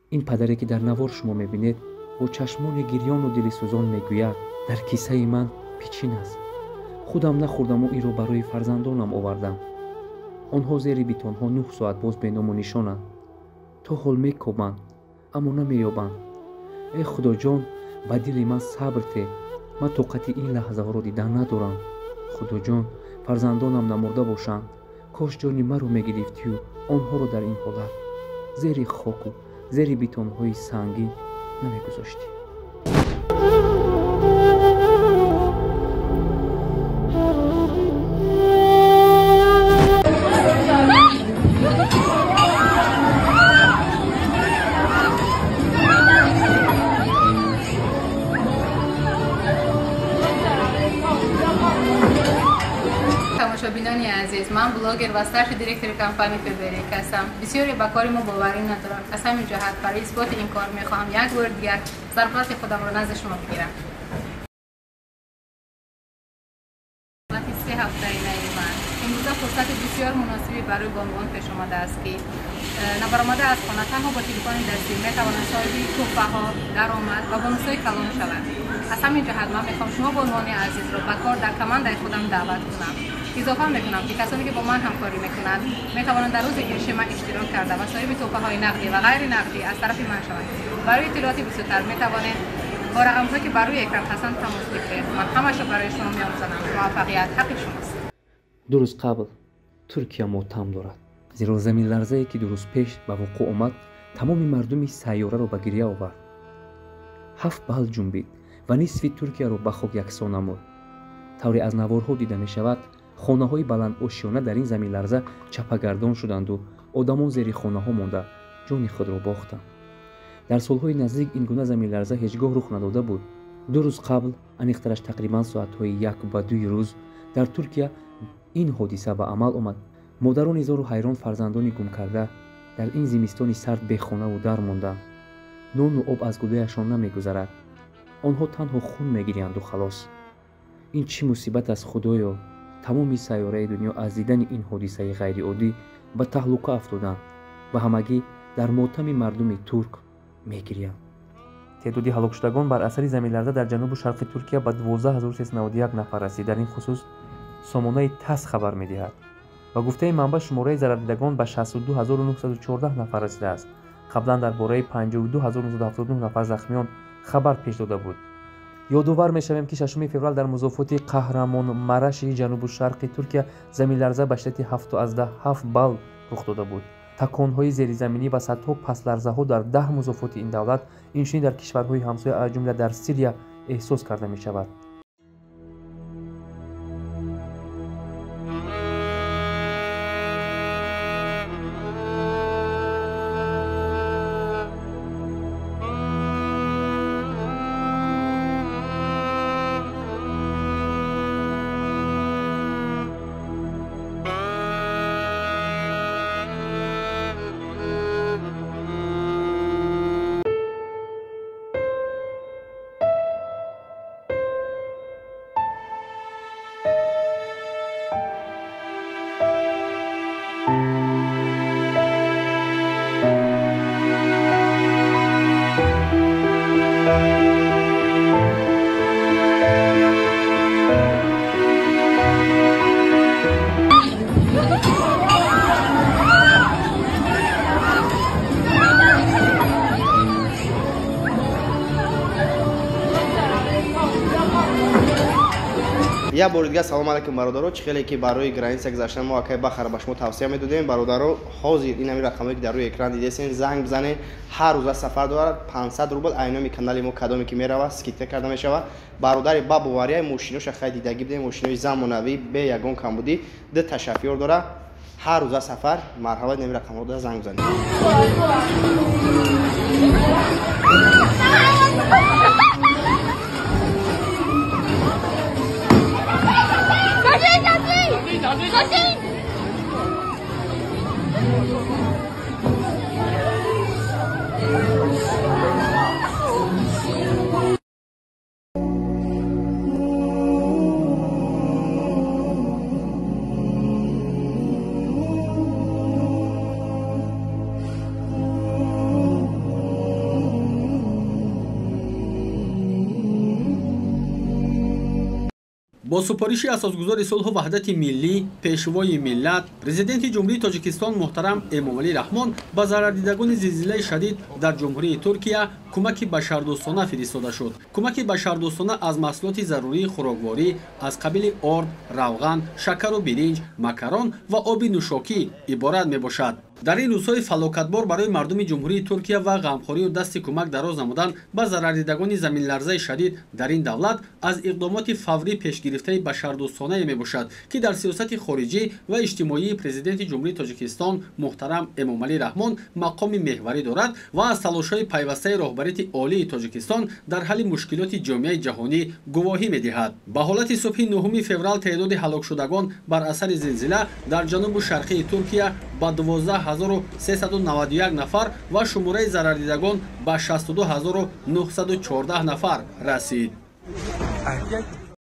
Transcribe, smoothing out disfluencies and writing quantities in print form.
این پدری که در نوار شما میبینید با چشمان گریان و دلسوزان میگوید در کیسه من پیچین است. خودم نخوردم و این رو برای فرزندانم آوردم. آنها زیر بیتونها 9 ساعت باز به نام و نشانند. تا حال میکوبند اما نمییابند. ای خدا جان، به دل من صبر ده. من طاقت این لحظه ها رو دیدن ندارم. خدا جان، فرزندانم نمرده باشند. کاش جانی من رو میگرفتی و آنها رو در این حالت زیر خاک و زیر بیتونهای سنگین نمیگذاشتی. تماشابینان عزیز، من بلاگر و سرش دیرکتور کمپانی فبریک هستم. بسیاری به کار ما باوری ندارم. از همین جهت برای اثبات این کار میخواهم یک بار دیگر سرپرست خودم را نزد شما بگیرم. سه هفته من امروز فرصت بسیار مناسبی برای بانوان پیش آمده است که نبرآمده از خانه تنها با تلفن دستی میتوانند صاحب توفه ها، درآمد و بونوس‌های کلان شوند. از همین جهت من میخوام شما بانوان عزیز را به کار در کماند خودم دعوت کنم. اضافه میکنم که کسانی که با من همکاری میکنند میتوانند در روز گرش من اشتراک کرده و صاحب توفه های نقدی و غیر نقدی از طرف من شوند. برای اطلاعات بیشتر میتوانید با رقم‌هایی که بر روی اکران هستند تماس بگیرید. من همه‌شو برای شما می‌آموزم. موفقیت حق شماست. دو روز قبل ترکیه ماتم دارد، زیرا زمین لرزه‌ای که 2 روز پیش به وقوع آمد تمام مردم سیاره را به گریه آورد. 7 بال جنبید و نصف ترکیه را به خاک یکسان نمود. طوری از نوارها دیده می شود خانه‌های بلند آشیانه در این زمین لرزه چپگردان شدند و آدمان زیر خانه‌ها مانده جان خود را باختند. در سالهای نزدیک این گونه زمین لرزه هیچگاه رخ نداده بود. 2 روز قبل، انیخترش تقریبا ساعت‌های 1 به 2 روز در ترکیه این حادثه به عمل آمد. مادران هزار و حیران فرزندانی گم کرده در این زمستان سرد بی خانه و در ماندند. نان و آب از گلویشان نمیگذرد. آنها تنها خون میگیرند و خلاص. این چه مصیبت از خدایا! تمام سیاره دنیا از دیدن این حادثه غیر عادی به تهلکه افتادند و همگی در ماتم مردم ترک میگریند. تعداد هلاک شدگان بر اثر زمین لرزه در جنوب و شرق ترکیه به 12391 نفر رسید. در این خصوص سامانه تاس خبر می‌دهد. با گفته منبع شماره ضرر دیدگان به 62914 نفر رسیده است. قبلا درباره 52979 نفر زخمیان خبر پیش داده بود. یادآور می‌شویم که 6 فوریه در مضافات قهرمانمرش جنوب و شرق ترکیه زمین لرزه به شدت 7.7 بال رخ داده بود. تکان‌های زیرزمینی و صدها پس لرزه‌ها در 10 مضافات این دولت، اینچنین در کشورهای همسایه از جمله در سوریه احساس کرده می‌شود. یک بار دیگه سلام علیکم برادران. چه خیلی که برای گرانیسک گذاشتن ما که بخره به شما توصیه میدادیم برادران. حاضر این همین رقمی که در روی اکران دیدین زنگ بزنین. هر روز سفر دارد 500 روبل اینامی کانال ما کدامی که میرود سکیت کرده میشود. برادر بابا واریای ماشینوش خیلی دیدگی بده ماشینوی زمانوی به یگان کمبودی ده تشفیر داره. هر روز سفر مرحبا نمی رقم رو زنگ بزنید. бо супориши асосгузори сулҳу ваҳдати миллӣ пешвои миллат президенти ҷумҳурии тоҷикистон муҳтарам эмомалӣ раҳмон ба зарардидагони зилзилаи шадид дар ҷумҳурии Туркия кӯмаки башардӯстона фиристода шуд. Кӯмаки башардӯстона аз маҳсулоти зарурии хӯрокворӣ аз қабили орд, равған, шакару биринҷ, макарон ва оби нӯшокӣ иборат мебошад. дар ин рӯзҳои фалокатбор барои мардуми ҷумҳурии Туркия ва ғамхорию дасти кӯмак дароз намудан ба зарардидагони заминларзаи шадид дар ин давлат аз иқдомоти фаврӣ пешгирифтаи башардӯстонае мебошад, ки дар сиёсати хориҷӣ ва иҷтимоии президенти ҷумҳурии Тоҷикистон муҳтарам Эмомалӣ Раҳмон мақоми меҳварӣ дорад ва аз талошҳои пайвастаи роҳбарияти олии Тоҷикистон дар ҳалли мушкилоти ҷомеаи ҷаҳонӣ гувоҳӣ медиҳад. Ба ҳолати субҳи 9 феврал теъдоди ҳалокшудагон бар асари зилзила дар ҷанубу шарқии Туркия ба 12391 нафар ва шумораи зарардидагон ба 62914 нафар расид.